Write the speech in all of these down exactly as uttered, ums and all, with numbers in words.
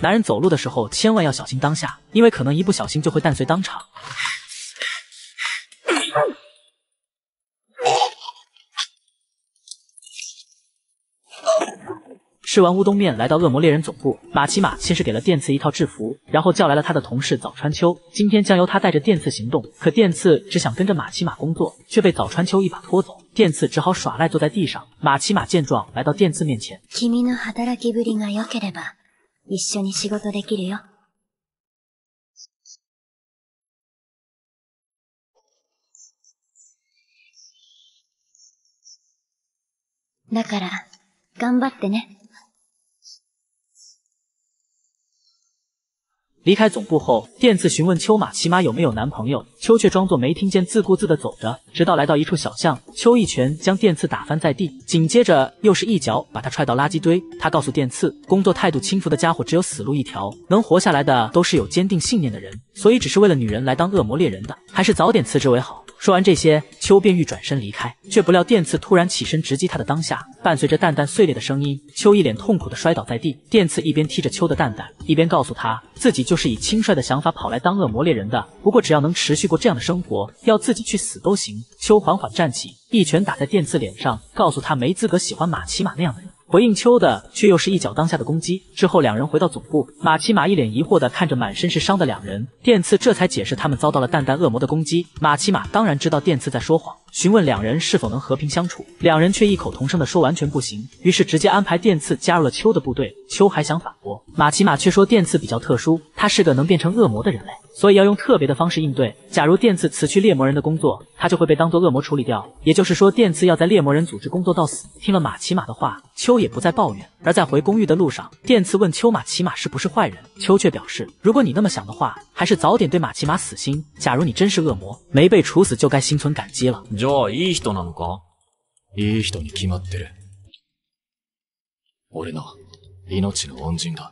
男人走路的时候千万要小心当下，因为可能一不小心就会蛋碎当场。吃完乌冬面，来到恶魔猎人总部，马奇马先是给了电次一套制服，然后叫来了他的同事早川秋，今天将由他带着电次行动。可电次只想跟着马奇马工作，却被早川秋一把拖走，电次只好耍赖坐在地上。马奇马见状，来到电次面前。 君の働きぶりが良ければ、一緒に仕事できるよ。だから頑張ってね。 离开总部后，电次询问秋马奇马有没有男朋友，秋却装作没听见，自顾自地走着，直到来到一处小巷，秋一拳将电次打翻在地，紧接着又是一脚把他踹到垃圾堆。他告诉电次，工作态度轻浮的家伙只有死路一条，能活下来的都是有坚定信念的人，所以只是为了女人来当恶魔猎人的，还是早点辞职为好。说完这些，秋便欲转身离开，却不料电次突然起身直击他的当下，伴随着蛋蛋碎裂的声音，秋一脸痛苦地摔倒在地。电次一边踢着秋的蛋蛋，一边告诉他自己就是以轻率的想法跑来当恶魔猎人的，不过只要能持续过这样的生活，要自己去死都行。秋缓缓站起，一拳打在电次脸上，告诉他没资格喜欢马奇马那样的人。回应秋的却又是一脚当下的攻击。之后两人回到总部，马奇马一脸疑惑地看着满身是伤的两人，电次这才解释他们遭到了蛋蛋恶魔的攻击。马奇马当然知道电次在说谎，询问两人是否能和平相处，两人却异口同声地说完全不行，于是直接安排电次加入了秋的部队。秋还想反驳，马奇马却说电次比较特殊，他是个能变成恶魔的人类，所以要用特别的方式应对。假如电次辞去猎魔人的工作，他就会被当作恶魔处理掉，也就是说电次要在猎魔人组织工作到死。听了马奇马的话，秋也不再抱怨。而在回公寓的路上，电次问秋马奇马是不是坏人，秋却表示，如果你那么想的话，还是早点对马奇马死心。假如你真是恶魔，没被处死就该心存感激了。 じゃあいい人なのか？いい人に決まってる。俺の命の恩人だ。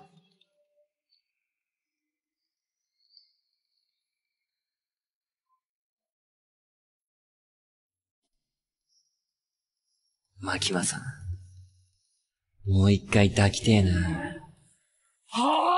マキマさん、もう一回抱きてえな。は